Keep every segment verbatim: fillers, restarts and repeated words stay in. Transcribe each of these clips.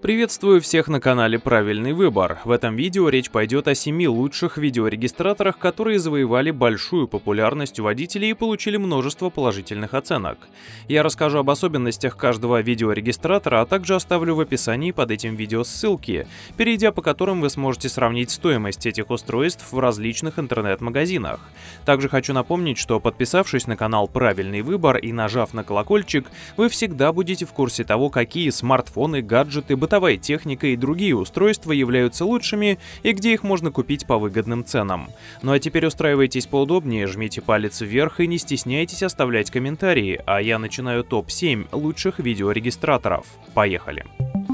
Приветствую всех на канале Правильный выбор. В этом видео речь пойдет о семи лучших видеорегистраторах, которые завоевали большую популярность у водителей и получили множество положительных оценок. Я расскажу об особенностях каждого видеорегистратора, а также оставлю в описании под этим видео ссылки, перейдя по которым вы сможете сравнить стоимость этих устройств в различных интернет-магазинах. Также хочу напомнить, что подписавшись на канал Правильный выбор и нажав на колокольчик, вы всегда будете в курсе того, какие смартфоны, гаджеты, бытовые Бытовая техника и другие устройства являются лучшими и где их можно купить по выгодным ценам. Ну а теперь устраивайтесь поудобнее, жмите палец вверх и не стесняйтесь оставлять комментарии, а я начинаю топ семь лучших видеорегистраторов. Поехали!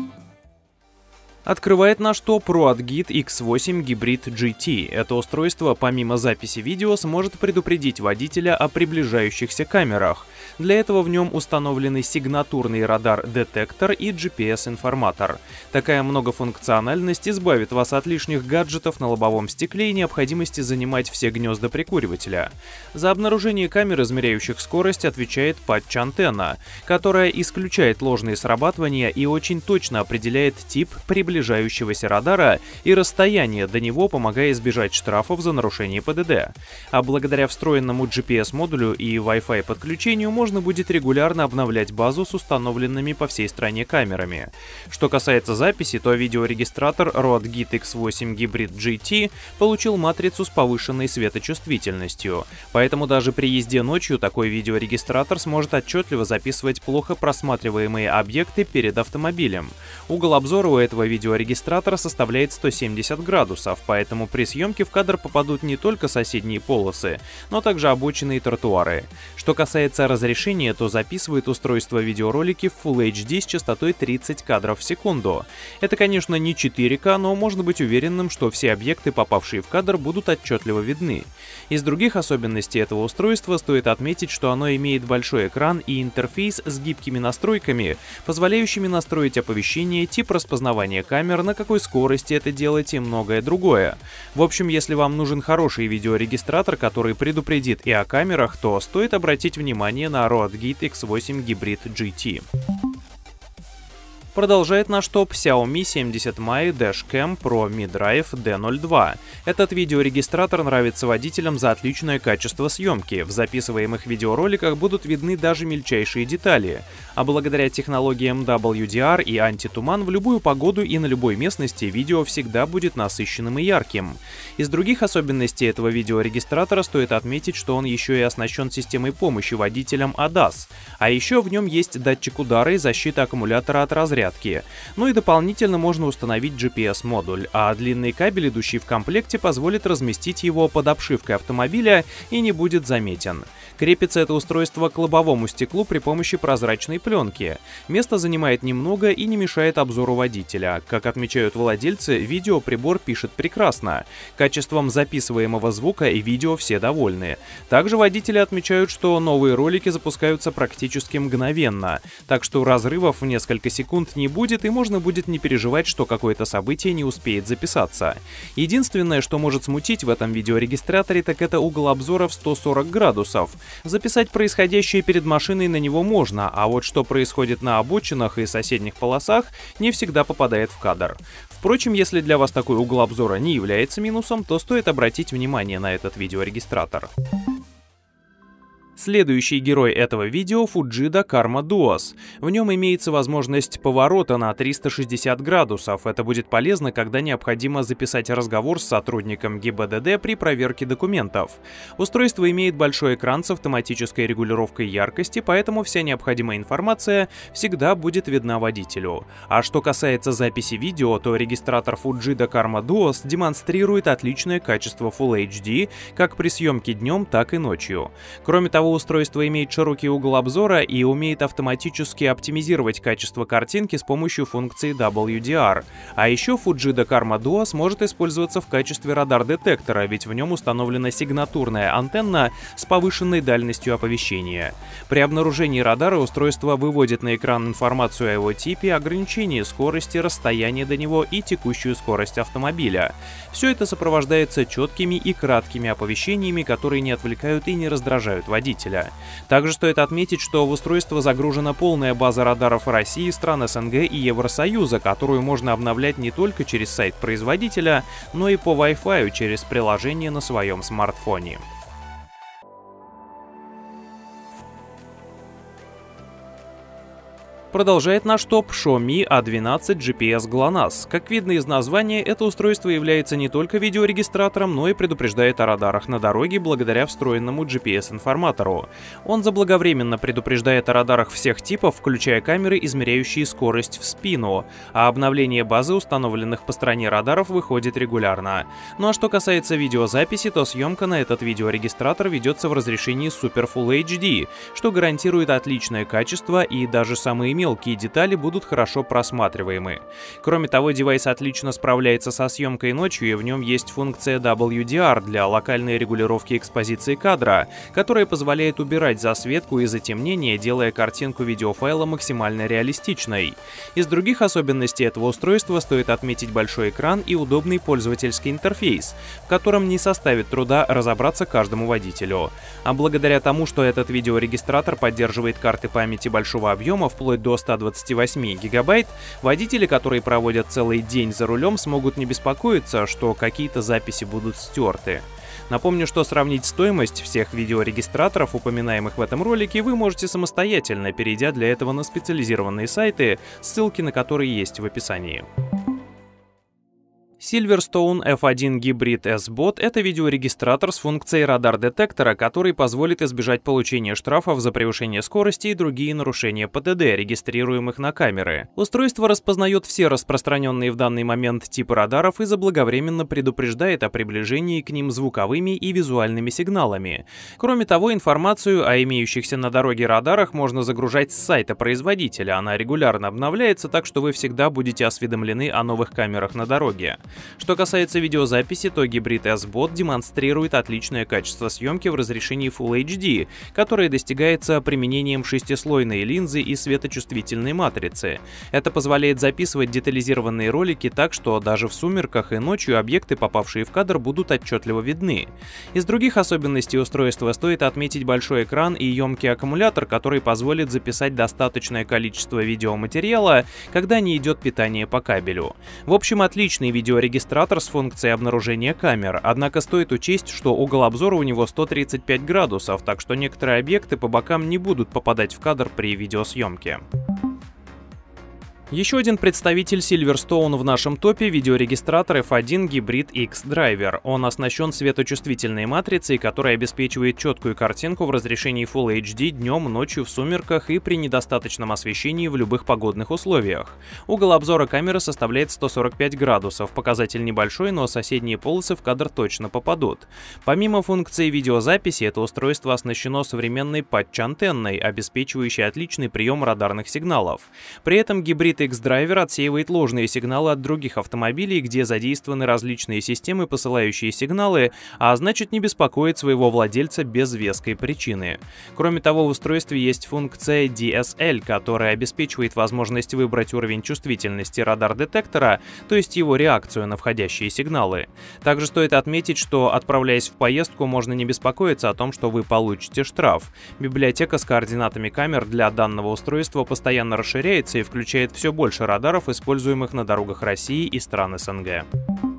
Открывает наш топ ROADGit икс восемь Hybrid джи ти. Это устройство помимо записи видео сможет предупредить водителя о приближающихся камерах. Для этого в нем установлены сигнатурный радар-детектор и джи пи эс-информатор. Такая многофункциональность избавит вас от лишних гаджетов на лобовом стекле и необходимости занимать все гнезда прикуривателя. За обнаружение камер, измеряющих скорость, отвечает патч-антенна, которая исключает ложные срабатывания и очень точно определяет тип приближающегося радара и расстояние до него, помогая избежать штрафов за нарушение пэ дэ дэ. А благодаря встроенному джи пи эс-модулю и Wi-Fi подключению можно будет регулярно обновлять базу с установленными по всей стране камерами. Что касается записи, то видеорегистратор ROADGit икс восемь Hybrid джи ти получил матрицу с повышенной светочувствительностью, поэтому даже при езде ночью такой видеорегистратор сможет отчетливо записывать плохо просматриваемые объекты перед автомобилем. Угол обзора у этого видеорегистратора составляет сто семьдесят градусов, поэтому при съемке в кадр попадут не только соседние полосы, но также обочины и тротуары. Что касается разрешения, то записывает устройство видеоролики в Full эйч ди с частотой тридцать кадров в секунду. Это, конечно, не четыре ка, но можно быть уверенным, что все объекты, попавшие в кадр, будут отчетливо видны. Из других особенностей этого устройства стоит отметить, что оно имеет большой экран и интерфейс с гибкими настройками, позволяющими настроить оповещение, тип распознавания камер, на какой скорости это делать и многое другое. В общем, если вам нужен хороший видеорегистратор, который предупредит и о камерах, то стоит обратить внимание на ROADGit икс восемь Hybrid джи ти. Продолжает наш топ Xiaomi семьдесят Mai Dashcam Pro Mi Drive ди ноль два. Этот видеорегистратор нравится водителям за отличное качество съемки. В записываемых видеороликах будут видны даже мельчайшие детали. А благодаря технологиям дабл ю ди ар и антитуман в любую погоду и на любой местности видео всегда будет насыщенным и ярким. Из других особенностей этого видеорегистратора стоит отметить, что он еще и оснащен системой помощи водителям эй ди эй эс. А еще в нем есть датчик удара и защита аккумулятора от разрядки. Ну и дополнительно можно установить джи пи эс-модуль, а длинный кабель, идущий в комплекте, позволит разместить его под обшивкой автомобиля и не будет заметен. Крепится это устройство к лобовому стеклу при помощи прозрачной пленки. Место занимает немного и не мешает обзору водителя. Как отмечают владельцы, видеоприбор пишет прекрасно. Качеством записываемого звука и видео все довольны. Также водители отмечают, что новые ролики запускаются практически мгновенно, так что разрывов в несколько секунд не будет, и можно будет не переживать, что какое-то событие не успеет записаться. Единственное, что может смутить в этом видеорегистраторе, так это угол обзора в сто сорок градусов. Записать происходящее перед машиной на него можно, а вот что происходит на обочинах и соседних полосах, не всегда попадает в кадр. Впрочем, если для вас такой угол обзора не является минусом, то стоит обратить внимание на этот видеорегистратор. Следующий герой этого видео — Fujida Karma Duos. В нем имеется возможность поворота на триста шестьдесят градусов. Это будет полезно, когда необходимо записать разговор с сотрудником гэ и бэ дэ дэ при проверке документов. Устройство имеет большой экран с автоматической регулировкой яркости, поэтому вся необходимая информация всегда будет видна водителю. А что касается записи видео, то регистратор Fujida Karma Duos демонстрирует отличное качество Full эйч ди как при съемке днем, так и ночью. Кроме того, устройство имеет широкий угол обзора и умеет автоматически оптимизировать качество картинки с помощью функции дабл ю ди ар. А еще Fujida Karma Duos может использоваться в качестве радар-детектора, ведь в нем установлена сигнатурная антенна с повышенной дальностью оповещения. При обнаружении радара устройство выводит на экран информацию о его типе, ограничении скорости, расстоянии до него и текущую скорость автомобиля. Все это сопровождается четкими и краткими оповещениями, которые не отвлекают и не раздражают водителя. водителя. Также стоит отметить, что в устройство загружена полная база радаров России, стран СНГ и Евросоюза, которую можно обновлять не только через сайт производителя, но и по Wi-Fi через приложение на своем смартфоне. Продолжает наш топ Xiaomi а двенадцать джи пи эс GLONASS. Как видно из названия, это устройство является не только видеорегистратором, но и предупреждает о радарах на дороге благодаря встроенному джи пи эс-информатору. Он заблаговременно предупреждает о радарах всех типов, включая камеры, измеряющие скорость в спину, а обновление базы установленных по стране радаров выходит регулярно. Ну а что касается видеозаписи, то съемка на этот видеорегистратор ведется в разрешении Super Full эйч ди, что гарантирует отличное качество, и даже самые мелкие детали будут хорошо просматриваемы. Кроме того, девайс отлично справляется со съемкой ночью, и в нем есть функция дабл ю ди ар для локальной регулировки экспозиции кадра, которая позволяет убирать засветку и затемнение, делая картинку видеофайла максимально реалистичной. Из других особенностей этого устройства стоит отметить большой экран и удобный пользовательский интерфейс, в котором не составит труда разобраться каждому водителю. А благодаря тому, что этот видеорегистратор поддерживает карты памяти большого объема вплоть до ста двадцати восьми гигабайт, водители, которые проводят целый день за рулем, смогут не беспокоиться, что какие-то записи будут стерты. Напомню, что сравнить стоимость всех видеорегистраторов, упоминаемых в этом ролике, вы можете самостоятельно, перейдя для этого на специализированные сайты, ссылки на которые есть в описании. Silverstone эф один Hybrid S-Bot — это видеорегистратор с функцией радар-детектора, который позволит избежать получения штрафов за превышение скорости и другие нарушения пэ тэ дэ, регистрируемых на камеры. Устройство распознает все распространенные в данный момент типы радаров и заблаговременно предупреждает о приближении к ним звуковыми и визуальными сигналами. Кроме того, информацию о имеющихся на дороге радарах можно загружать с сайта производителя. Она регулярно обновляется, так что вы всегда будете осведомлены о новых камерах на дороге. Что касается видеозаписи, то Hybrid S-Bot демонстрирует отличное качество съемки в разрешении Full эйч ди, которое достигается применением шестислойной линзы и светочувствительной матрицы. Это позволяет записывать детализированные ролики так, что даже в сумерках и ночью объекты, попавшие в кадр, будут отчетливо видны. Из других особенностей устройства стоит отметить большой экран и емкий аккумулятор, который позволит записать достаточное количество видеоматериала, когда не идет питание по кабелю. В общем, отличный видеорегистратор регистратор с функцией обнаружения камер, однако стоит учесть, что угол обзора у него сто тридцать пять градусов, так что некоторые объекты по бокам не будут попадать в кадр при видеосъемке. Еще один представитель Silverstone в нашем топе — видеорегистратор эф один Hybrid X Driver. Он оснащен светочувствительной матрицей, которая обеспечивает четкую картинку в разрешении Full эйч ди днем, ночью, в сумерках и при недостаточном освещении в любых погодных условиях. Угол обзора камеры составляет сто сорок пять градусов, показатель небольшой, но соседние полосы в кадр точно попадут. Помимо функции видеозаписи, это устройство оснащено современной патч-антенной, обеспечивающей отличный прием радарных сигналов. При этом Hybrid X-Driver отсеивает ложные сигналы от других автомобилей, где задействованы различные системы, посылающие сигналы, а значит не беспокоит своего владельца без веской причины. Кроме того, в устройстве есть функция ди эс эл, которая обеспечивает возможность выбрать уровень чувствительности радар-детектора, то есть его реакцию на входящие сигналы. Также стоит отметить, что, отправляясь в поездку, можно не беспокоиться о том, что вы получите штраф. Библиотека с координатами камер для данного устройства постоянно расширяется и включает все больше радаров, используемых на дорогах России и стран эс эн гэ.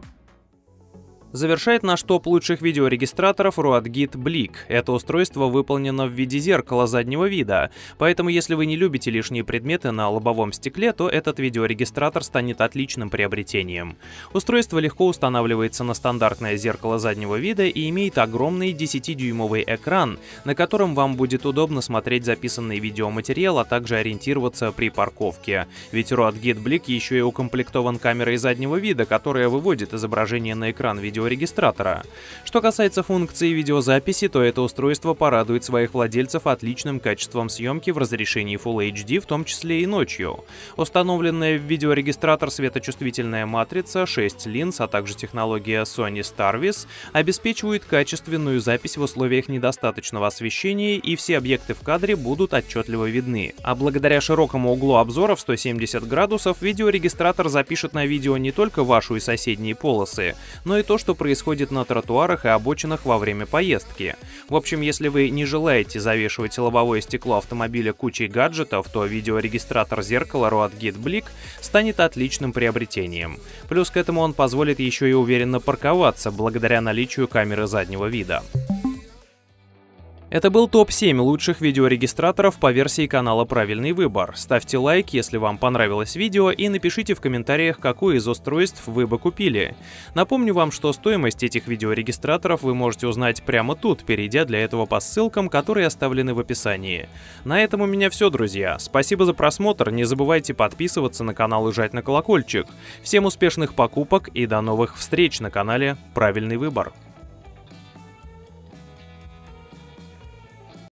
Завершает наш топ лучших видеорегистраторов RoadGit Blick. Это устройство выполнено в виде зеркала заднего вида, поэтому если вы не любите лишние предметы на лобовом стекле, то этот видеорегистратор станет отличным приобретением. Устройство легко устанавливается на стандартное зеркало заднего вида и имеет огромный десятидюймовый экран, на котором вам будет удобно смотреть записанный видеоматериал, а также ориентироваться при парковке. Ведь RoadGit Blick еще и укомплектован камерой заднего вида, которая выводит изображение на экран видеорегистратора. регистратора. Что касается функции видеозаписи, то это устройство порадует своих владельцев отличным качеством съемки в разрешении Full эйч ди, в том числе и ночью. Установленная в видеорегистратор светочувствительная матрица, шесть линз, а также технология Sony Starvis обеспечивают качественную запись в условиях недостаточного освещения, и все объекты в кадре будут отчетливо видны. А благодаря широкому углу обзора в сто семьдесят градусов видеорегистратор запишет на видео не только вашу и соседние полосы, но и то, что что происходит на тротуарах и обочинах во время поездки. В общем, если вы не желаете завешивать лобовое стекло автомобиля кучей гаджетов, то видеорегистратор зеркала RoadGuide Blick станет отличным приобретением. Плюс к этому он позволит еще и уверенно парковаться благодаря наличию камеры заднего вида. Это был топ семь лучших видеорегистраторов по версии канала «Правильный выбор». Ставьте лайк, если вам понравилось видео, и напишите в комментариях, какое из устройств вы бы купили. Напомню вам, что стоимость этих видеорегистраторов вы можете узнать прямо тут, перейдя для этого по ссылкам, которые оставлены в описании. На этом у меня все, друзья. Спасибо за просмотр, не забывайте подписываться на канал и жать на колокольчик. Всем успешных покупок и до новых встреч на канале «Правильный выбор».